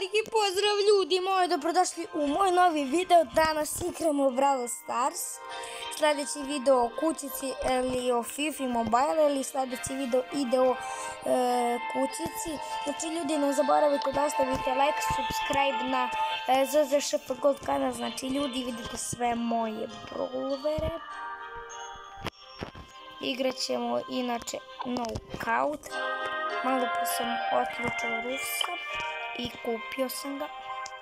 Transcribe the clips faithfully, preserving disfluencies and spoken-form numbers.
Veliki pozdrav ljudi moji, dobrodošli u moj novi video. Danas igramo Brawl Stars. Sljedeći video o kućici ili o FIFA Mobile, ili sljedeći video ide o e, kućici. Znači ljudi, ne zaboravite da ostavite like, subscribe na e, Z Z Š F Gold kanal. Znači ljudi, vidite sve moje brawlere. Igrat ćemo inače knockout. Malo pa sam otključao Rusa i kupio sam ga.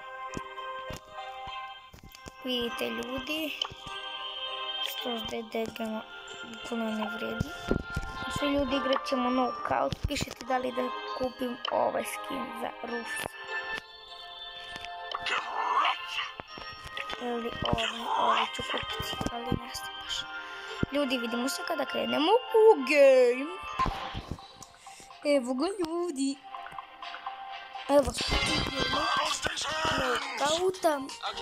Vidite ljudi, sto D D G bukvalno ne vredi. Svi ljudi, igrat ćemo knockout. Pišite da li da kupim ovaj skin za Rusa ili ovaj, ovaj ću kupiti, ali ne znam baš. Ljudi, vidimo se kada krenemo u game. Evo ga ljudi. Evo što idemo. Knockouta.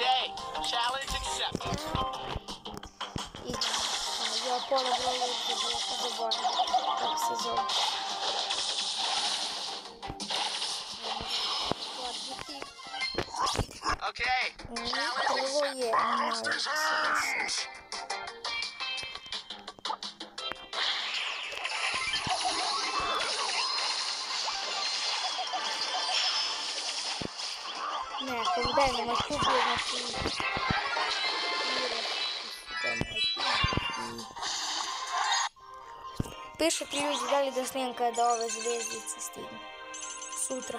Idemo. Ja pola brojeva ću zaboraviti kako se zove. Prvo je malo se. Ne, ako daj nema kupio, znači... Pišite ljudi da li da snimam kada ove zvezdice stignu. Sutra.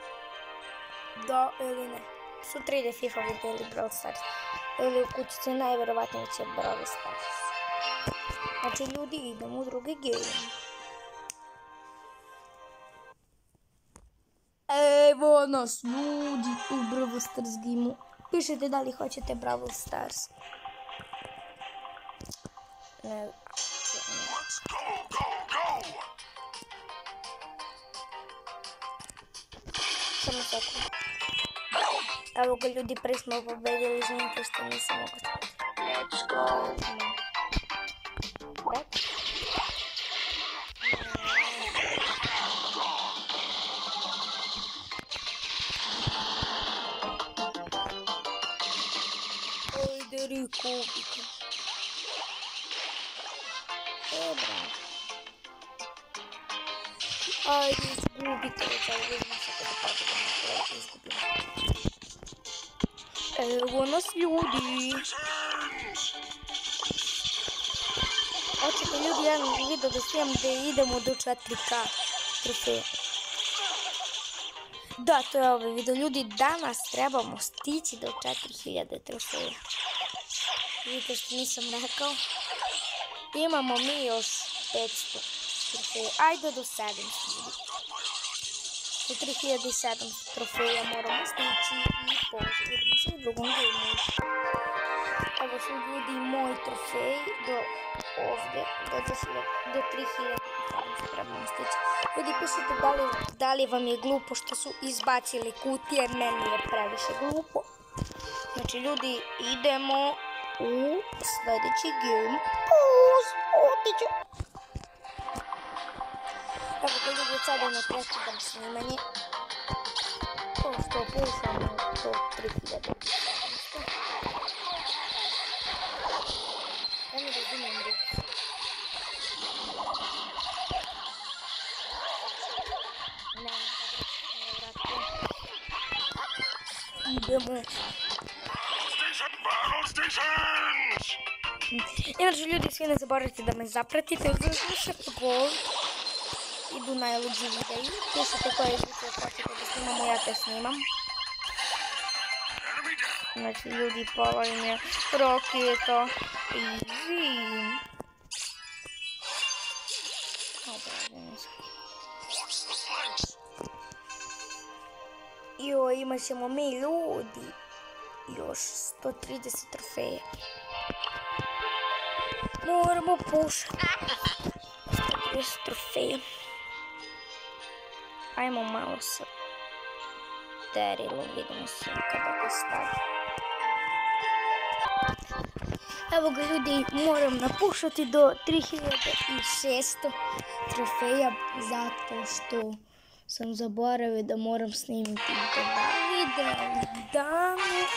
Da ili ne. Sutra ide FIFA ili Brawl Stars. Ili u kućici najvjerovatnije će Brawl Stars. Znači ljudi, idemo u drugi game. Evo nas ljudi u Brawl Stars gameu. Pišite da li hoćete Brawl Stars. Ne, samo sekund. Evo ga ljudi, prvi smo pobedili, izvinite što nisam mogu staviti. Let's go. Back. Kubika. E, bravo. Ajde, izgubite već, ali vidimo se kada tako da ne izgubimo. Evo nas ljudi. Hoćete ljudi jedan video da snijem gdje idemo do četiri K trofeja. Da, to je ovaj video. Ljudi, danas trebamo stići do četiri hiljade trofeja. Vidite što nisam rekao. Imamo mi još petsto trofeja. Ajde do sedamsto. Do tri hiljade sedamsto trofeja moramo stići i pođe. Vidimo se u drugom gameu. Evo su ljudi moj trofej do ovdje. Do tri hiljade sedamsto trebamo stići. Ljudi, pišite da li, da li vam je glupo što su izbacili kutije. Meni je previše glupo. Znači ljudi, idemo u sljedeći game. Puz, otiću. Evo ga ljudi, sada ne prekidam snimanje. To što pušamo do tri hiljade. Ja ne razumijem ruku. Ne, ne vratim. Idemo. Inače ljudi, svi ne zaboravite da me zapratite u Z Z Š F Gold. Idu najluđi videi. Pišite koje izvuče hoćete da snimamo, ja te snimam. Znači ljudi, pola im je Rokito. Easy. Jo, imat ćemo mi ljudi još sto trideset trofeja. Moramo pušati sto trideset trofeja. Ajmo malo sa Darylom, vidimo se kada ga stavi. Evo ga ljudi, moram napušati do tri hiljade šesto trofeja zato što sam zaboravio da moram snimiti dva video dan.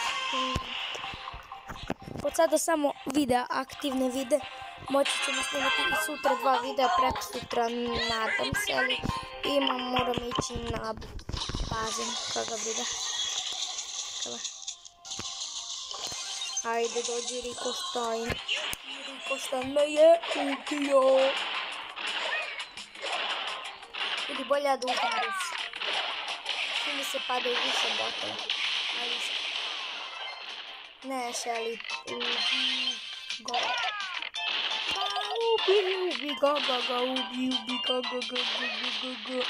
Od sada samo videa, aktivne vide. Moći ćemo snimati i sutra dva videa, preko sutra nadam se, ali imam, moram ići na bazen kada vide. Ajde, dođi Riko Štajn. Riko Štajn me je ubio. Ili bolje da uzmem Rus. Svi mi se padaju više botova. Ne, Shelly. Ubi ga. Ubi, ubi ga, ga, ga, ubi, ubi ga, ga, ga, ga, ga, ga.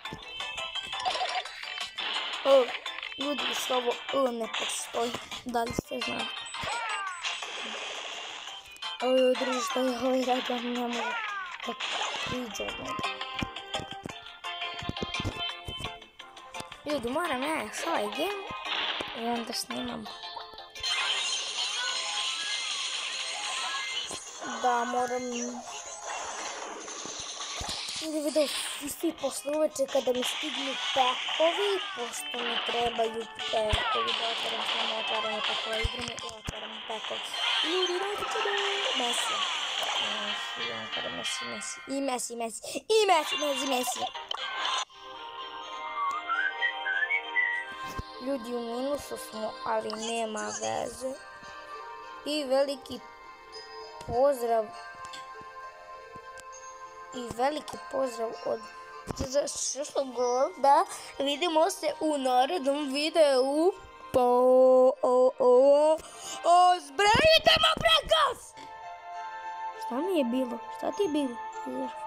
O, ljudi, slovo O ne postoji. Da li ste znali? Ovo društvo je ovaj radio, ne mogu da priđe od njega. Ljudi, moram ja još ovaj game i onda snimam. Da, moram... Ili vidio svi posle uveče kada mi stignu pekovi, pošto mi trebaju pekovi, da otvaram samo otvaranje pekova, igramo i otvaram pekovi. Ljudi, radite da... Messi. Messi, ja otvaram Messi, Messi. I Messi, Messi. I Messi, Messi, Messi. Ljudi, u minusu smo, ali nema veze. I veliki pozdrav i veliki pozdrav od da vidimo se u narednom videu. Po o o o zbrajite ma prekas. Šta mi je bilo? Šta ti je bilo?